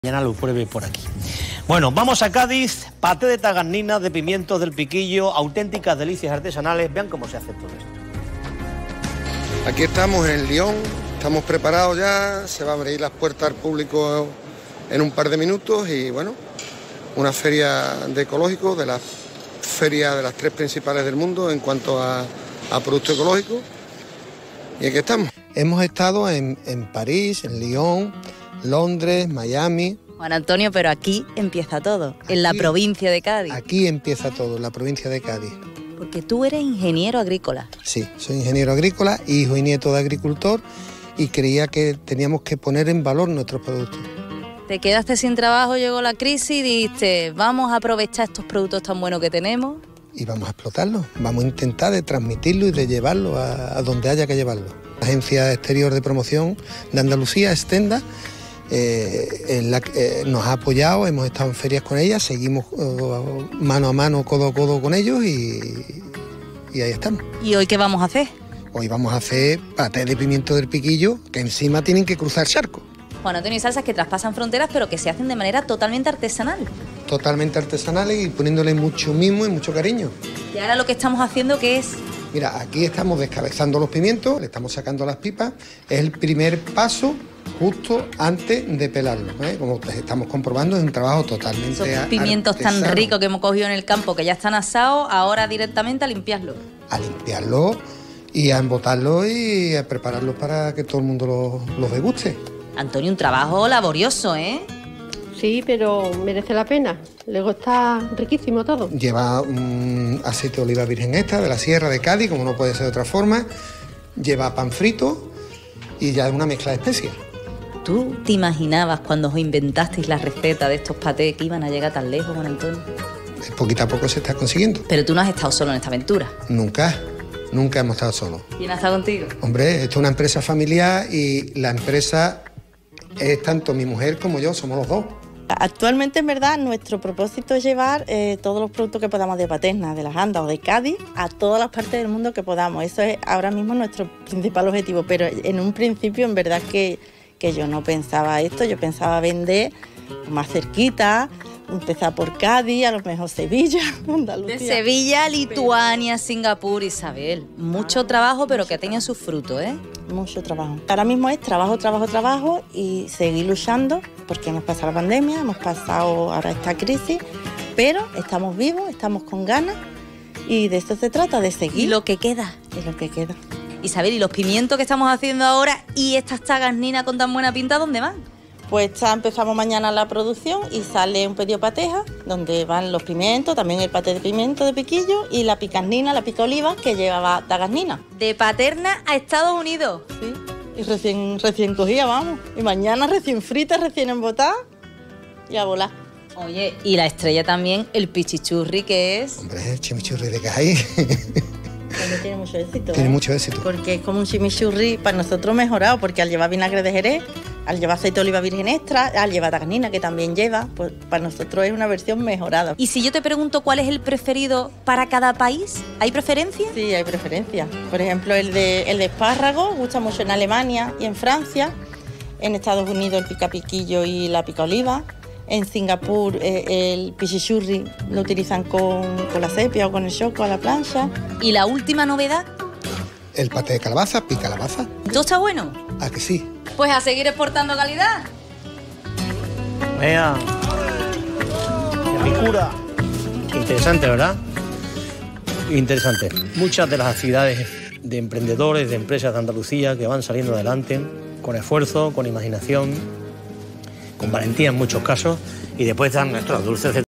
Mañana lo pruebe por aquí. Bueno, vamos a Cádiz, paté de tagarnina, de pimientos del Piquillo, auténticas delicias artesanales. Vean cómo se hace todo esto. Aquí estamos en León, estamos preparados ya, se va a abrir las puertas al público en un par de minutos y bueno, una feria de ecológico, de las ferias de las tres principales del mundo en cuanto a producto ecológico. Y aquí estamos. Hemos estado en París, en Lyon, Londres, Miami. Juan Antonio, pero aquí empieza todo, en la provincia de Cádiz. Aquí empieza todo, en la provincia de Cádiz. Porque tú eres ingeniero agrícola. Sí, soy ingeniero agrícola, hijo y nieto de agricultor y creía que teníamos que poner en valor nuestros productos. Te quedaste sin trabajo, llegó la crisis y dijiste, vamos a aprovechar estos productos tan buenos que tenemos. Y vamos a explotarlos, vamos a intentar de transmitirlo y de llevarlo a donde haya que llevarlo. La Agencia Exterior de Promoción de Andalucía, Extenda, nos ha apoyado, hemos estado en ferias con ella, seguimos mano a mano, codo a codo con ellos y ahí estamos. ¿Y hoy qué vamos a hacer? Hoy vamos a hacer paté de pimiento del Piquillo, que encima tienen que cruzar charco. Juan Antonio, y salsas que traspasan fronteras, pero que se hacen de manera totalmente artesanal. Totalmente artesanales y poniéndole mucho mimo y mucho cariño. Y ahora lo que estamos haciendo, ¿qué es? Mira, aquí estamos descabezando los pimientos, le estamos sacando las pipas, es el primer paso justo antes de pelarlos, ¿eh? Como estamos comprobando, es un trabajo totalmente artesano. Esos pimientos tan ricos que hemos cogido en el campo, que ya están asados, ahora directamente a limpiarlos. A limpiarlos y a embotarlos y a prepararlos para que todo el mundo los deguste. Antonio, un trabajo laborioso, ¿eh? Sí, pero merece la pena. Luego está riquísimo todo. Lleva aceite de oliva virgen extra de la Sierra de Cádiz, como no puede ser de otra forma. Lleva pan frito y ya una mezcla de especias. ¿Tú te imaginabas cuando os inventasteis la receta de estos patés que iban a llegar tan lejos, Juan Antonio? Poquito a poco se está consiguiendo. Pero tú no has estado solo en esta aventura. Nunca hemos estado solos. ¿Quién ha estado contigo? Hombre, esto es una empresa familiar y la empresa es tanto mi mujer como yo, somos los dos. Actualmente, en verdad, nuestro propósito es llevar todos los productos que podamos de Paterna, de Las Andas o de Cádiz a todas las partes del mundo que podamos. Eso es ahora mismo nuestro principal objetivo, pero en un principio, en verdad, que yo no pensaba esto, yo pensaba vender más cerquita, empezar por Cádiz, a lo mejor Sevilla, Andalucía. De Sevilla, Lituania, Singapur, Isabel. Mucho trabajo, pero que tenga sus frutos, ¿eh? Mucho trabajo. Ahora mismo es trabajo y seguir luchando, porque hemos pasado la pandemia, hemos pasado ahora esta crisis, pero estamos vivos, estamos con ganas y de eso se trata, de seguir. ¿Y lo que queda? Y lo que queda. Isabel, ¿y los pimientos que estamos haciendo ahora y estas tagarninas con tan buena pinta, dónde van? Pues ya empezamos mañana la producción y sale un pedido pateja, donde van los pimientos, también el paté de pimiento de Piquillo y la picarnina, la pica oliva, que llevaba tagarnina. De Paterna a Estados Unidos. Sí, y recién cogida, vamos. Y mañana recién frita, recién embotada y a volar. Oye, y la estrella también, el pichichurri, que es... Hombre, el chimichurri de Cádiz. Tiene mucho éxito. Tiene mucho éxito. Porque es como un chimichurri para nosotros mejorado, porque al llevar vinagre de Jerez, al llevar aceite de oliva virgen extra, al llevar tagarnina, que también lleva, pues para nosotros es una versión mejorada. Y si yo te pregunto cuál es el preferido para cada país, ¿hay preferencia? Sí, hay preferencia. Por ejemplo, el de espárrago gusta mucho en Alemania y en Francia. En Estados Unidos el pica piquillo y la pica oliva. En Singapur el pichichurri lo utilizan con la sepia o con el choco a la plancha. ¿Y la última novedad? El paté de calabaza, pica calabaza. ¿Todo está bueno? ¿A que sí? Pues a seguir exportando calidad. Vea. ¡Qué ricura! Interesante, ¿verdad? Interesante. Muchas de las actividades de emprendedores, de empresas de Andalucía que van saliendo adelante con esfuerzo, con imaginación, con valentía en muchos casos, y después dan nuestros dulces de